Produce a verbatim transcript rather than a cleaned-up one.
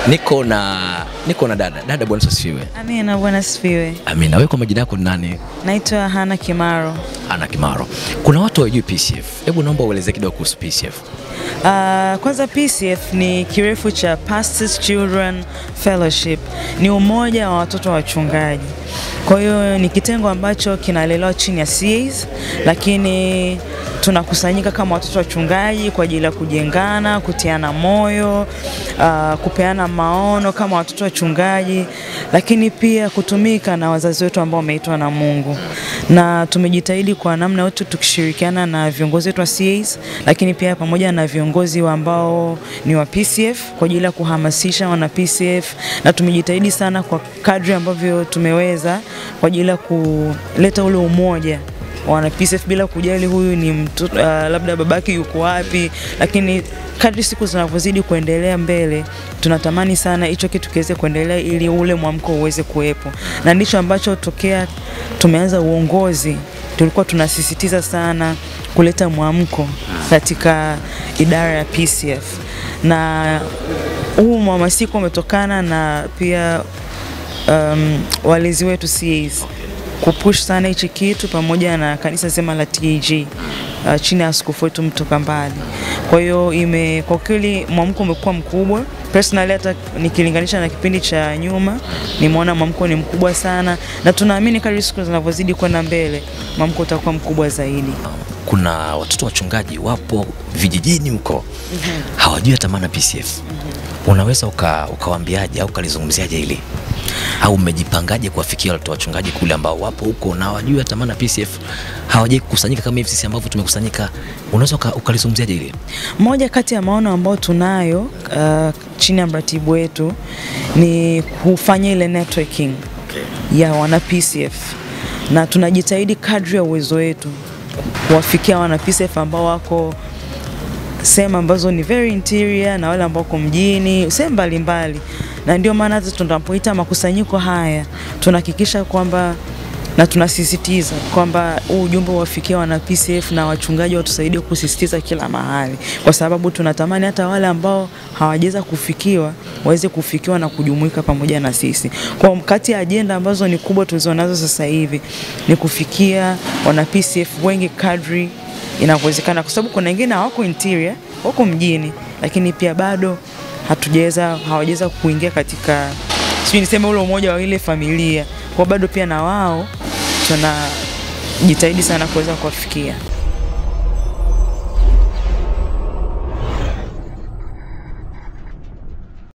Niko na niko na dada. Dada, bwana asifiwe. Amina, bwana asifiwe. Amina. Wewe kwa majina yako ni nani? Naitwa Hanna Kimaro. Hanna Kimaro. Kuna watu hawajui P C F. Hebu naomba ueleze kidogo kuhusu P C F. Uh, kwanza P C F ni kirefu cha Pastors Children Fellowship. Ni umoja wa watoto wachungaji. Kwa hiyo ni kitengo ambacho kinalelewa chini ya C As, lakini tunakusanyika kama watoto wachungaji kwa ajili ya kujengana, kutiana moyo, uh, kupeana maono kama watoto wachungaji, lakini pia kutumika na wazazi wetu ambao wameitwa na Mungu. Na tumejitahidi kwa namna yote tukishirikiana na viongozi wetu wa C As, lakini pia pamoja na viongozi ambao ni wa P C F kwa ajili ya kuhamasisha wana P C F, na tumejitahidi sana kwa kadri ambavyo tumeweza kwa ajili ya kuleta ule umoja wana P C F bila kujali huyu ni mtoto, uh, labda babaki yuko wapi, lakini kadri siku zinavyozidi kuendelea mbele tunatamani sana hicho kitu kiweze kuendelea ili ule mwamko uweze kuwepo. Na ndicho ambacho tokea tumeanza uongozi tulikuwa tunasisitiza sana kuleta mwamko katika idara ya P C F, na huu mhamasiko umetokana na pia um, walezi wetu C As kupush sana hichi kitu pamoja na kanisa zima la T A G uh, chini ya askofu wetu mtoka mbali. Kwa hiyo ime kwa kweli mwamko umekuwa mkubwa. Personally hata nikilinganisha na kipindi cha nyuma nimeona mwamko ni mkubwa sana, na tunaamini kadri siku zinavyozidi kwenda mbele mwamko utakuwa mkubwa zaidi. Kuna watoto wachungaji wapo vijijini huko mm-hmm. hawajui hata maana P C F. Mm-hmm. Unaweza uka ukawaambiaje au kalizungumziaje hili? Au umejipangaje kuwafikia watoto wachungaji kule ambao wapo huko na hawajui hata maana P C F, hawajui kukusanyika kama hivi sisi ambavyo tumekusanyika? Unaweza ukalizungumziaje hili? Moja kati ya maono ambao tunayo uh, chini ya mratibu wetu ni kufanya ile networking okay. ya wana P C F, na tunajitahidi kadri ya uwezo wetu kuwafikia wana P C F ambao wako sehemu ambazo ni very interior na wale ambao wako mjini, sehemu mbalimbali. Na ndio maana tunapoita makusanyiko haya tunahakikisha kwamba na tunasisitiza kwamba huu ujumbe uwafikie wana P C F na wachungaji watusaidie kusisitiza kila mahali, kwa sababu tunatamani hata wale ambao hawajeza kufikiwa waweze kufikiwa na kujumuika pamoja na sisi. Kwa kati ya agenda ambazo ni kubwa tulizonazo sasa hivi ni kufikia wana P C F wengi kadri inavyowezekana, kwa sababu kuna wengine hawako interior, wako mjini, lakini pia bado hatujaweza hawajeza kuingia katika sio niseme ule umoja wa ile familia. Kwa bado pia na wao tunajitahidi sana kuweza kuwafikia.